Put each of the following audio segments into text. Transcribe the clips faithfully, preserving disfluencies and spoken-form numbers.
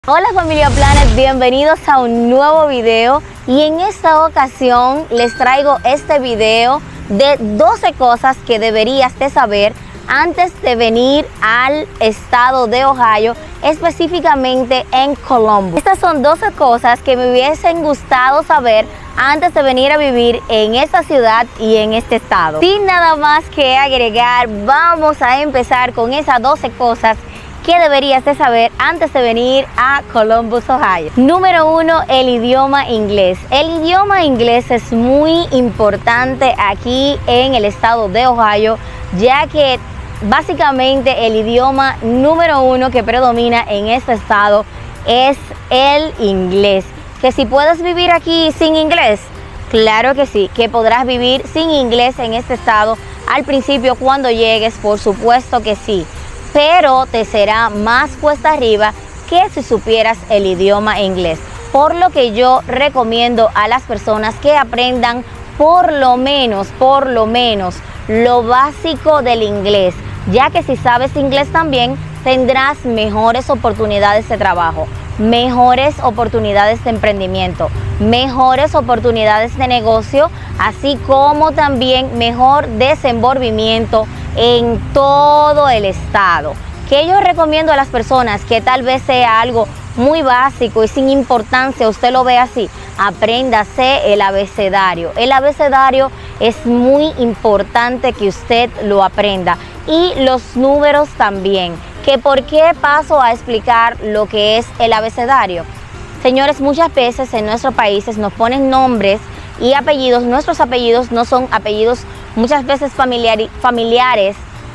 Hola familia Planet, bienvenidos a un nuevo video y en esta ocasión les traigo este video de doce cosas que deberías de saber antes de venir al estado de Ohio, específicamente en Columbus. Estas son doce cosas que me hubiesen gustado saber antes de venir a vivir en esta ciudad y en este estado. Sin nada más que agregar, vamos a empezar con esas doce cosas que deberías de saber antes de venir a Columbus, Ohio. Número uno, el idioma inglés. El idioma inglés es muy importante aquí en el estado de Ohio, ya que básicamente el idioma número uno que predomina en este estado es el inglés. Que si puedes vivir aquí sin inglés, claro que sí, que podrás vivir sin inglés en este estado al principio cuando llegues, por supuesto que sí. Pero te será más cuesta arriba que si supieras el idioma inglés. Por lo que yo recomiendo a las personas que aprendan por lo menos, por lo menos, lo básico del inglés, ya que si sabes inglés también tendrás mejores oportunidades de trabajo, mejores oportunidades de emprendimiento, mejores oportunidades de negocio, así como también mejor desenvolvimiento en todo el estado. Que yo recomiendo a las personas que tal vez sea algo muy básico y sin importancia, usted lo ve así, apréndase el abecedario. El abecedario es muy importante que usted lo aprenda, y los números también. ¿Que por qué paso a explicar lo que es el abecedario? Señores, muchas veces en nuestros países nos ponen nombres y apellidos. Nuestros apellidos no son apellidos muchas veces familiar, familiares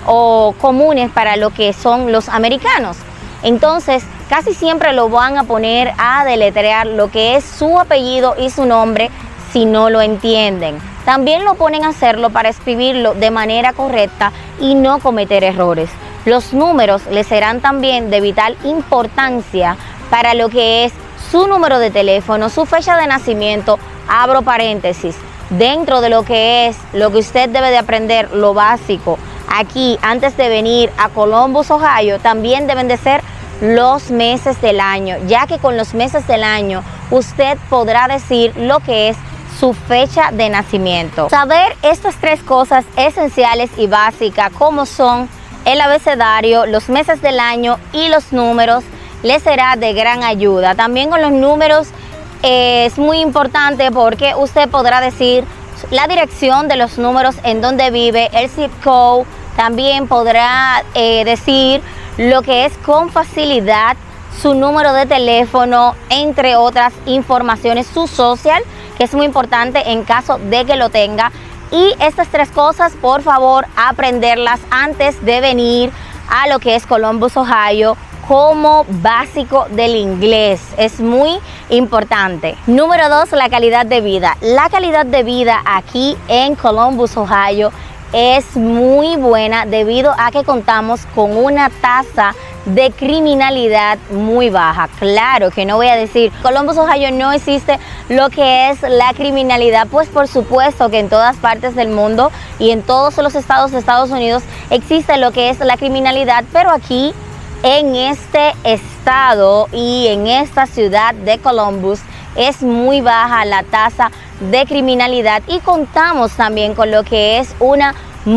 o comunes para lo que son los americanos. Entonces casi siempre lo van a poner a deletrear lo que es su apellido y su nombre si no lo entienden. También lo ponen a hacerlo para escribirlo de manera correcta y no cometer errores. Los números les serán también de vital importancia para lo que es su número de teléfono, su fecha de nacimiento, abro paréntesis, dentro de lo que es lo que usted debe de aprender, lo básico. Aquí, antes de venir a Columbus, Ohio, también deben de ser los meses del año, ya que con los meses del año usted podrá decir lo que es su fecha de nacimiento. Saber estas tres cosas esenciales y básicas, como son el abecedario, los meses del año y los números, les será de gran ayuda. También con los números eh, es muy importante porque usted podrá decir la dirección de los números en donde vive, el zip code. También podrá eh, decir lo que es con facilidad su número de teléfono, entre otras informaciones, su social, que es muy importante en caso de que lo tenga. Y estas tres cosas, por favor, aprenderlas antes de venir a lo que es Columbus, Ohio, como básico del inglés. Es muy importante. Número dos, la calidad de vida. La calidad de vida aquí en Columbus, Ohio, es muy buena debido a que contamos con una tasa de criminalidad muy baja. Claro que no voy a decir Columbus, Ohio no existe lo que es la criminalidad, pues por supuesto que en todas partes del mundo y en todos los estados de Estados Unidos existe lo que es la criminalidad, pero aquí en este estado y en esta ciudad de Columbus es muy baja la tasa de criminalidad, y contamos también con lo que es una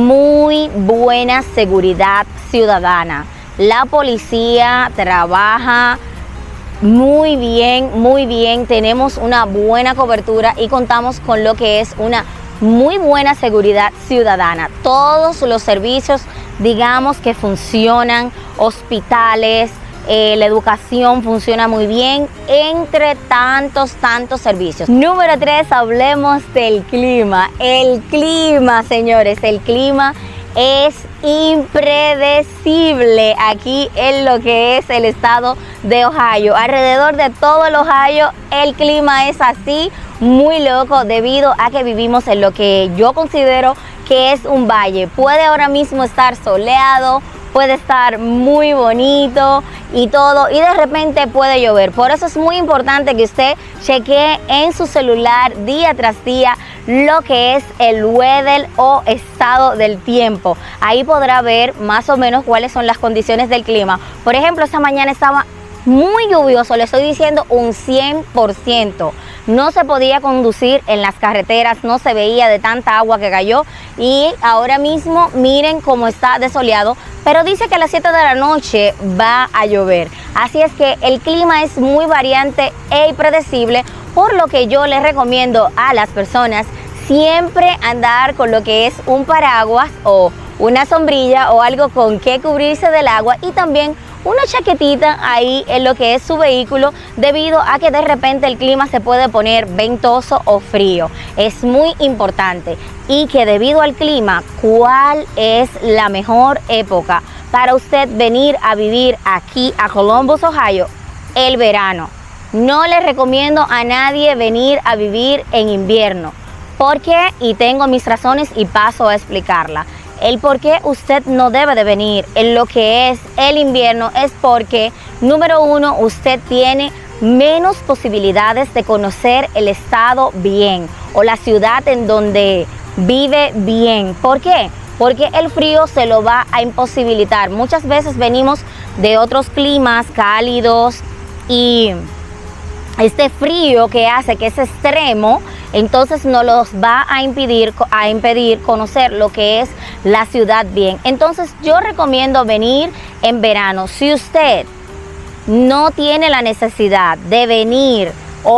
muy buena seguridad ciudadana. La policía trabaja muy bien, muy bien. Tenemos una buena cobertura y contamos con lo que es una muy buena seguridad ciudadana. Todos los servicios, digamos, que funcionan, hospitales, eh, la educación funciona muy bien, entre tantos, tantos servicios. Número tres, hablemos del clima. El clima, señores, el clima es impredecible aquí en lo que es el estado de Ohio. Alrededor de todo el Ohio el clima es así, muy loco, debido a que vivimos en lo que yo considero que es un valle. Puede ahora mismo estar soleado, puede estar muy bonito y todo, y de repente puede llover. Por eso es muy importante que usted chequee en su celular día tras día lo que es el weather o estado del tiempo. Ahí podrá ver más o menos cuáles son las condiciones del clima. Por ejemplo, esta mañana estaba muy lluvioso, le estoy diciendo un cien por ciento. No se podía conducir en las carreteras, no se veía de tanta agua que cayó y ahora mismo miren cómo está desoleado, pero dice que a las siete de la noche va a llover. Así es que el clima es muy variante e impredecible, por lo que yo les recomiendo a las personas siempre andar con lo que es un paraguas o una sombrilla o algo con que cubrirse del agua y también una chaquetita ahí en lo que es su vehículo, debido a que de repente el clima se puede poner ventoso o frío. Es muy importante. Y que debido al clima, ¿cuál es la mejor época para usted venir a vivir aquí a Columbus, Ohio? El verano. No le recomiendo a nadie venir a vivir en invierno. ¿Por qué? Y tengo mis razones y paso a explicarla. El por qué usted no debe de venir en lo que es el invierno es porque, número uno, usted tiene menos posibilidades de conocer el estado bien o la ciudad en donde vive bien. ¿Por qué? Porque el frío se lo va a imposibilitar. Muchas veces venimos de otros climas cálidos y este frío que hace que es extremo, entonces nos los va a impedir, a impedir conocer lo que es la ciudad bien. Entonces yo recomiendo venir en verano. Si usted no tiene la necesidad de venir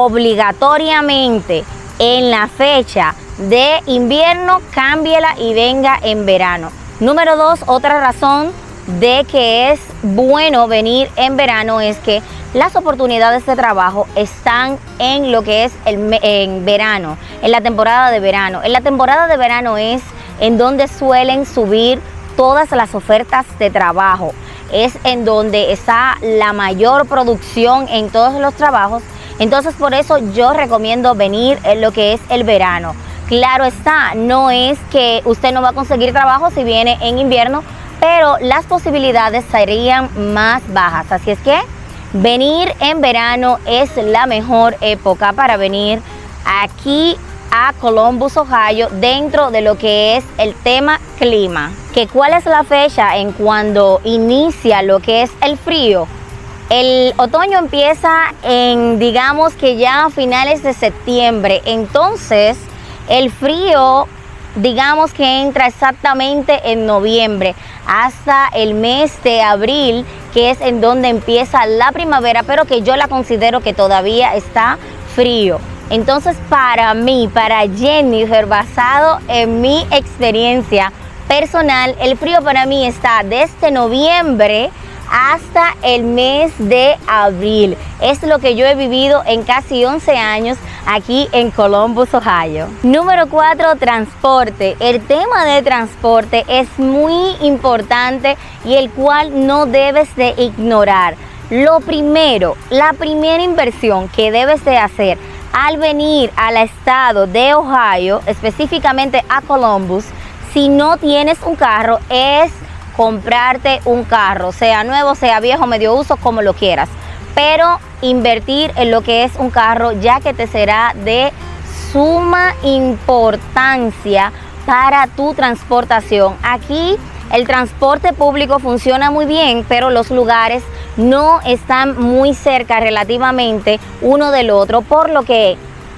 obligatoriamente en la fecha de invierno, cámbiela y venga en verano. Número dos, otra razón de que es bueno venir en verano es que las oportunidades de trabajo están en lo que es el en verano, en la temporada de verano. En la temporada de verano es en donde suelen subir todas las ofertas de trabajo. Es en donde está la mayor producción en todos los trabajos. Entonces por eso yo recomiendo venir en lo que es el verano. Claro está, no es que usted no va a conseguir trabajo si viene en invierno, pero las posibilidades serían más bajas. Así es que venir en verano es la mejor época para venir aquí a Columbus, Ohio, dentro de lo que es el tema clima. ¿Que cuál es la fecha en cuando inicia lo que es el frío? El otoño empieza en, digamos que ya a finales de septiembre, entonces el frío, digamos que entra exactamente en noviembre hasta el mes de abril, que es en donde empieza la primavera, pero que yo la considero que todavía está frío. Entonces para mí, para Jennifer, basado en mi experiencia personal, el frío para mí está desde noviembre hasta el mes de abril. Es lo que yo he vivido en casi once años aquí en Columbus, Ohio. Número cuatro, transporte. El tema de transporte es muy importante y el cual no debes de ignorar. Lo primero, la primera inversión que debes de hacer al venir al estado de Ohio, específicamente a Columbus, si no tienes un carro, es comprarte un carro, sea nuevo, sea viejo, medio uso, como lo quieras, pero invertir en lo que es un carro, ya que te será de suma importancia para tu transportación. Aquí el transporte público funciona muy bien, pero los lugares no están muy cerca relativamente uno del otro, por lo que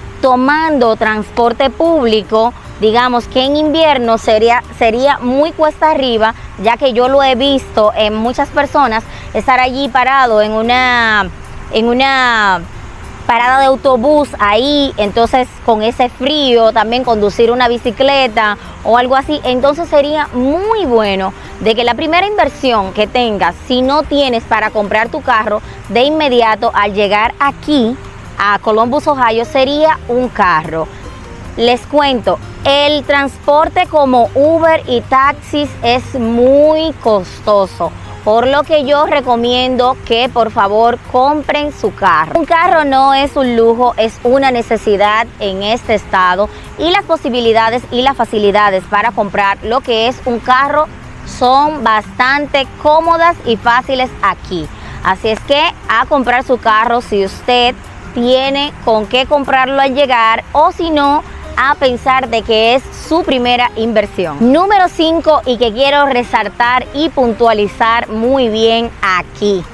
tomando transporte público, digamos que en invierno sería, sería muy cuesta arriba, ya que yo lo he visto en muchas personas, estar allí parado en una, en una parada de autobús ahí, entonces con ese frío, también conducir una bicicleta o algo así. Entonces sería muy bueno de que la primera inversión que tengas, si no tienes para comprar tu carro, de inmediato al llegar aquí a Columbus, Ohio, sería un carro. Les cuento, el transporte como Uber y taxis es muy costoso, por lo que yo recomiendo que por favor compren su carro. Un carro no es un lujo, es una necesidad en este estado, y las posibilidades y las facilidades para comprar lo que es un carro son bastante cómodas y fáciles aquí. Así es que a comprar su carro si usted tiene con qué comprarlo al llegar, o si no, a pensar de que es su primera inversión. Número cinco, y que quiero resaltar y puntualizar muy bien aquí.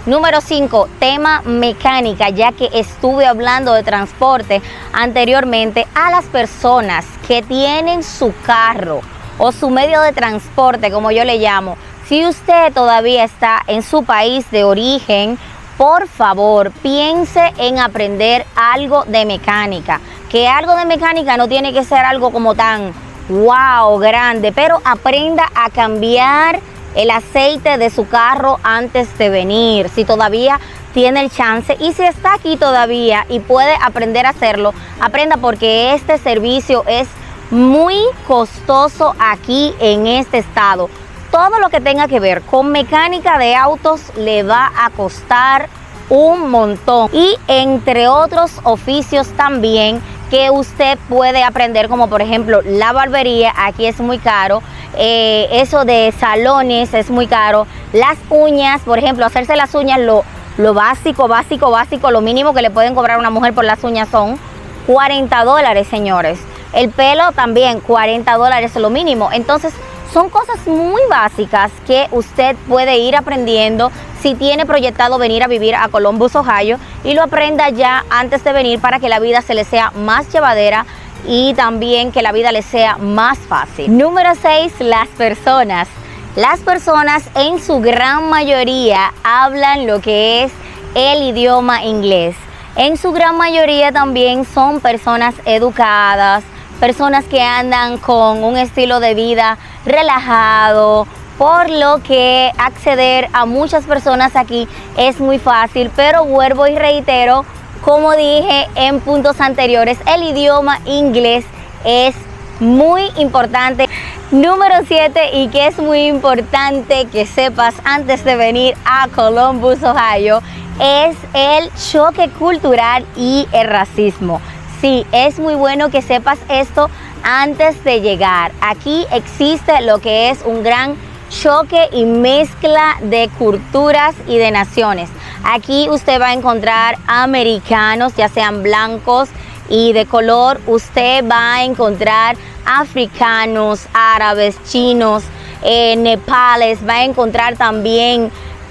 Número cinco, tema mecánica, ya que estuve hablando de transporte anteriormente. A las personas que tienen su carro o su medio de transporte, como yo le llamo, si usted todavía está en su país de origen, por favor, piense en aprender algo de mecánica. Que algo de mecánica no tiene que ser algo como tan wow, grande, pero aprenda a cambiar el aceite de su carro antes de venir, si todavía tiene el chance, y si está aquí todavía y puede aprender a hacerlo, aprenda, porque este servicio es muy costoso aquí en este estado. Todo lo que tenga que ver con mecánica de autos le va a costar un montón, y entre otros oficios también que usted puede aprender, como por ejemplo la barbería, aquí es muy caro, eh, eso de salones es muy caro, las uñas, por ejemplo, hacerse las uñas, lo, lo básico, básico, básico, lo mínimo que le pueden cobrar a una mujer por las uñas son cuarenta dólares, señores. El pelo también, cuarenta dólares es lo mínimo. Entonces, son cosas muy básicas que usted puede ir aprendiendo si tiene proyectado venir a vivir a Columbus, Ohio, y lo aprenda ya antes de venir para que la vida se le sea más llevadera y también que la vida le sea más fácil. Número seis, las personas. Las personas en su gran mayoría hablan lo que es el idioma inglés. En su gran mayoría también son personas educadas, personas que andan con un estilo de vida relajado, por lo que acceder a muchas personas aquí es muy fácil. Pero vuelvo y reitero, como dije en puntos anteriores, el idioma inglés es muy importante. Número siete, y que es muy importante que sepas antes de venir a Columbus, Ohio, es el choque cultural y el racismo. Sí, es muy bueno que sepas esto antes de llegar. Aquí existe lo que es un gran choque y mezcla de culturas y de naciones. Aquí usted va a encontrar americanos, ya sean blancos y de color. Usted va a encontrar africanos, árabes, chinos, eh, nepales. Va a encontrar también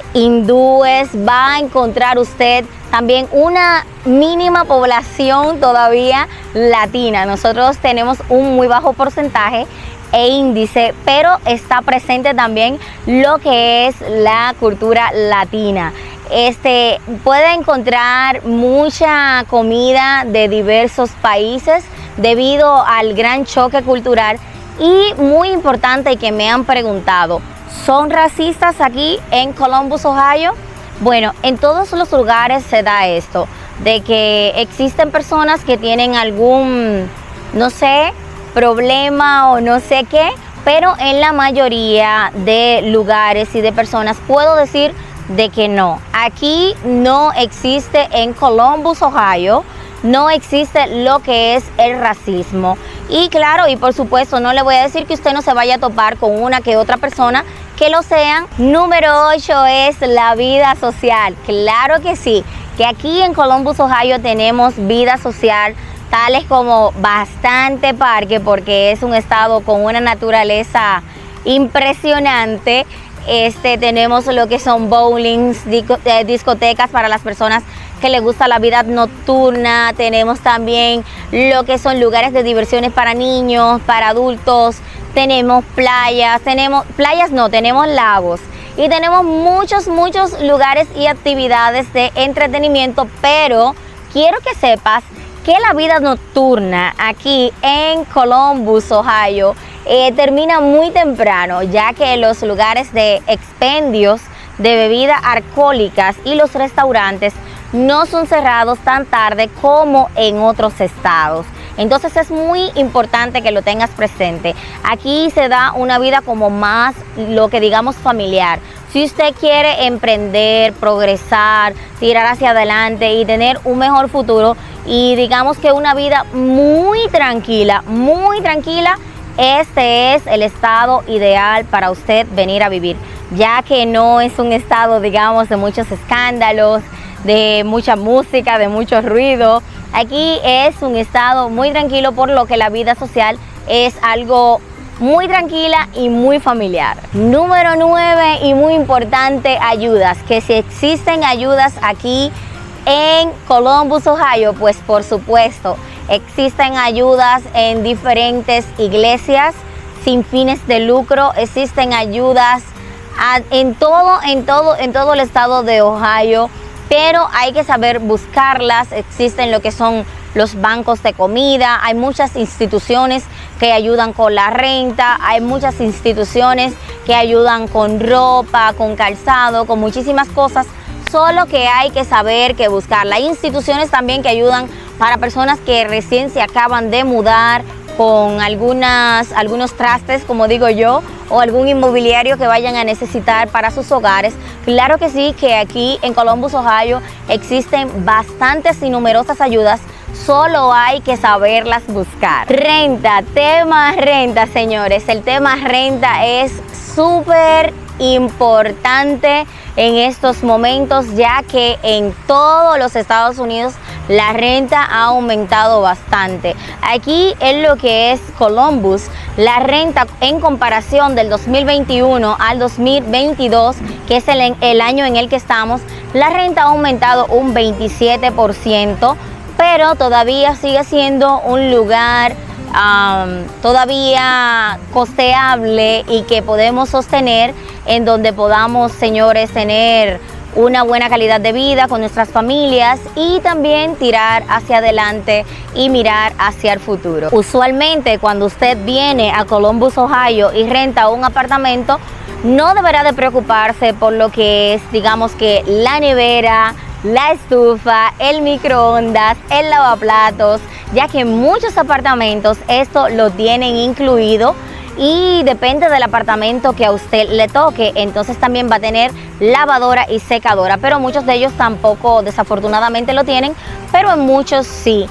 hindúes. Va a encontrar usted también una mínima población todavía latina. Nosotros tenemos un muy bajo porcentaje e índice, pero está presente también lo que es la cultura latina. Este, puede encontrar mucha comida de diversos países debido al gran choque cultural. Y muy importante, que me han preguntado, ¿son racistas aquí en Columbus, Ohio? Bueno, en todos los lugares se da esto, de que existen personas que tienen algún, no sé, problema o no sé qué, pero en la mayoría de lugares y de personas puedo decir de que no. Aquí no existe, en Columbus, Ohio, no existe lo que es el racismo. Y claro, y por supuesto, no le voy a decir que usted no se vaya a topar con una que otra persona que lo sean. Número ocho es la vida social. Claro que sí, que aquí en Columbus, Ohio tenemos vida social, tales como bastante parque, porque es un estado con una naturaleza impresionante. Este, tenemos lo que son bowlings, disco, eh, discotecas para las personas que les gusta la vida nocturna. Tenemos también lo que son lugares de diversiones para niños, para adultos. Tenemos playas, tenemos playas no, tenemos lagos. Y tenemos muchos, muchos lugares y actividades de entretenimiento. Pero quiero que sepas que la vida nocturna aquí en Columbus, Ohio, eh, termina muy temprano, ya que los lugares de expendios de bebidas alcohólicas y los restaurantes no son cerrados tan tarde como en otros estados. Entonces es muy importante que lo tengas presente. Aquí se da una vida como más, lo que digamos, familiar. Si usted quiere emprender, progresar, tirar hacia adelante y tener un mejor futuro, y digamos que una vida muy tranquila, muy tranquila, este es el estado ideal para usted venir a vivir, ya que no es un estado, digamos, de muchos escándalos, de mucha música, de mucho ruido. Aquí es un estado muy tranquilo, por lo que la vida social es algo muy tranquila y muy familiar. Número nueve y muy importante, ayudas. Que si existen ayudas aquí en Columbus, Ohio, pues por supuesto existen ayudas en diferentes iglesias sin fines de lucro, existen ayudas a, en todo, en todo, en todo el estado de Ohio, pero hay que saber buscarlas. Existen lo que son los bancos de comida, hay muchas instituciones que ayudan con la renta, hay muchas instituciones que ayudan con ropa, con calzado, con muchísimas cosas, solo que hay que saber que buscarla. Hay instituciones también que ayudan para personas que recién se acaban de mudar, con algunas, algunos trastes, como digo yo, o algún inmobiliario que vayan a necesitar para sus hogares. Claro que sí, que aquí en Columbus, Ohio, existen bastantes y numerosas ayudas, solo hay que saberlas buscar. Renta, tema renta, señores. El tema renta es súper importante en estos momentos, ya que en todos los Estados Unidos la renta ha aumentado bastante. Aquí en lo que es Columbus, la renta en comparación del dos mil veintiuno al dos mil veintidós, que es el, el año en el que estamos, la renta ha aumentado un veintisiete por ciento, pero todavía sigue siendo un lugar Um, todavía costeable y que podemos sostener, en donde podamos, señores, tener una buena calidad de vida con nuestras familias y también tirar hacia adelante y mirar hacia el futuro. Usualmente cuando usted viene a Columbus, Ohio y renta un apartamento, no deberá de preocuparse por lo que es, digamos que la nevera, la estufa, el microondas, el lavaplatos, ya que muchos apartamentos esto lo tienen incluido, y depende del apartamento que a usted le toque, entonces también va a tener lavadora y secadora, pero muchos de ellos tampoco, desafortunadamente, lo tienen, pero en muchos sí.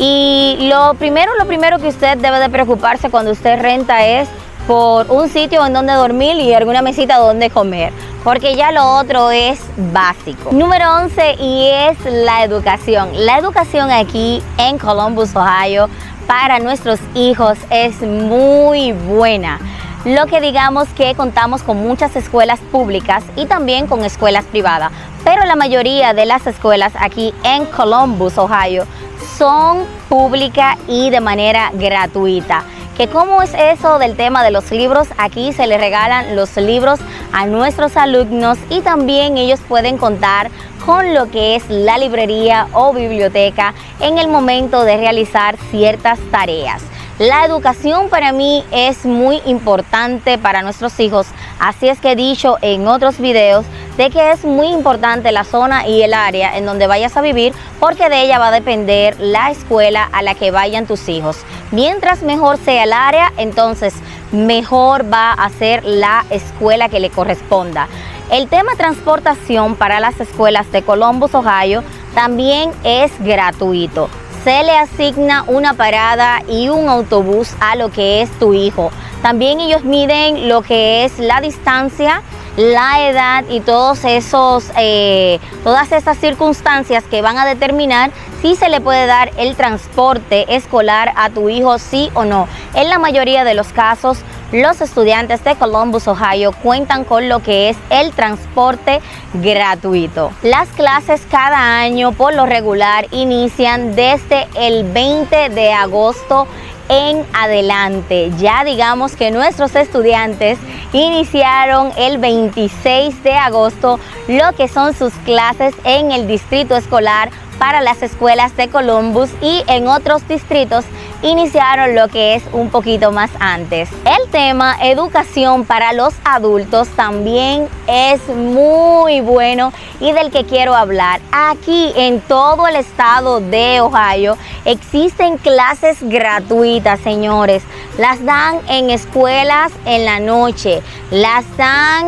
Y lo primero, lo primero que usted debe de preocuparse cuando usted renta es por un sitio en donde dormir y alguna mesita donde comer, porque ya lo otro es básico. Número once, y es la educación. La educación aquí en Columbus, Ohio, para nuestros hijos es muy buena. Lo que digamos que contamos con muchas escuelas públicas y también con escuelas privadas, pero la mayoría de las escuelas aquí en Columbus, Ohio, son públicas y de manera gratuita. ¿Que cómo es eso del tema de los libros? Aquí se les regalan los libros a nuestros alumnos y también ellos pueden contar con lo que es la librería o biblioteca en el momento de realizar ciertas tareas. La educación para mí es muy importante para nuestros hijos, así es que he dicho en otros videos de que es muy importante la zona y el área en donde vayas a vivir, porque de ella va a depender la escuela a la que vayan tus hijos. Mientras mejor sea el área, entonces mejor va a ser la escuela que le corresponda. El tema transportación para las escuelas de Columbus, Ohio, también es gratuito. Se le asigna una parada y un autobús a lo que es tu hijo. También ellos miden lo que es la distancia, la edad y todos esos, eh, todas esas circunstancias que van a determinar si se le puede dar el transporte escolar a tu hijo, sí o no. En la mayoría de los casos, los estudiantes de Columbus, Ohio, cuentan con lo que es el transporte gratuito. Las clases cada año, por lo regular, inician desde el veinte de agosto en adelante. Ya digamos que nuestros estudiantes iniciaron el veintiséis de agosto lo que son sus clases en el distrito escolar para las escuelas de Columbus, y en otros distritos iniciaron lo que es un poquito más antes. El tema educación para los adultos también es muy bueno y del que quiero hablar. Aquí en todo el estado de Ohio existen clases gratuitas, señores. Las dan en escuelas en la noche, las dan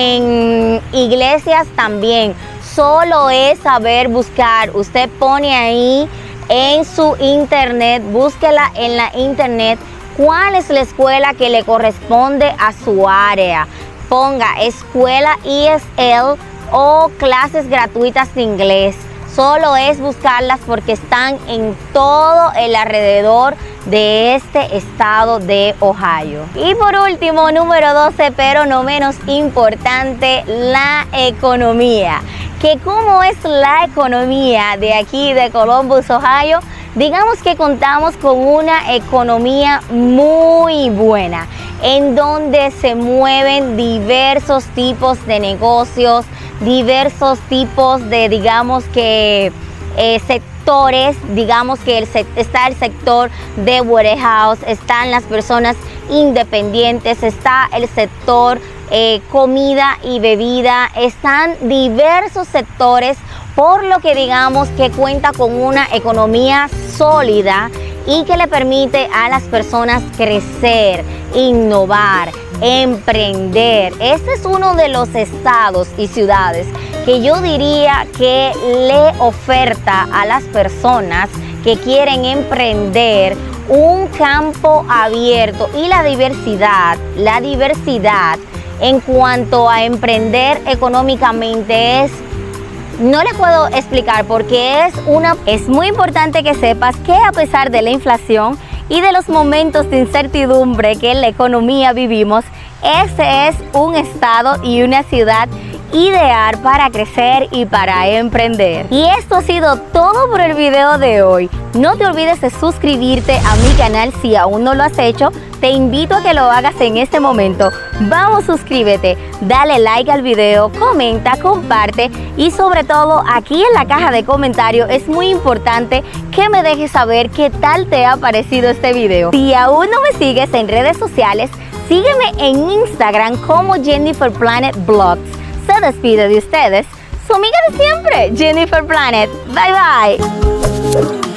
en iglesias también. Solo es saber buscar. Usted pone ahí en su internet, búsquela en la internet, cuál es la escuela que le corresponde a su área. Ponga escuela E S L o clases gratuitas de inglés. Solo es buscarlas porque están en todo el alrededor de este estado de Ohio. Y por último, número doce, pero no menos importante, la economía. Que cómo es la economía de aquí de Columbus, Ohio. Digamos que contamos con una economía muy buena, en donde se mueven diversos tipos de negocios, diversos tipos de, digamos que, eh, sectores. Digamos que el, está el sector de warehouse, están las personas independientes, está el sector eh, comida y bebida, están diversos sectores, por lo que digamos que cuenta con una economía sólida y que le permite a las personas crecer, innovar, emprender. Este es uno de los estados y ciudades que yo diría que le oferta a las personas que quieren emprender un campo abierto, y la diversidad, la diversidad en cuanto a emprender económicamente es, no les puedo explicar, porque es una, es muy importante que sepas que a pesar de la inflación y de los momentos de incertidumbre que en la economía vivimos, este es un estado y una ciudad ideal para crecer y para emprender. Y esto ha sido todo por el video de hoy. No te olvides de suscribirte a mi canal si aún no lo has hecho. Te invito a que lo hagas en este momento. Vamos, suscríbete, dale like al video, comenta, comparte y sobre todo aquí en la caja de comentarios es muy importante que me dejes saber qué tal te ha parecido este video. Si aún no me sigues en redes sociales, sígueme en Instagram como Jennifer Planet Blogs. Se despide de ustedes su amiga de siempre, Jennifer Planet. Bye bye.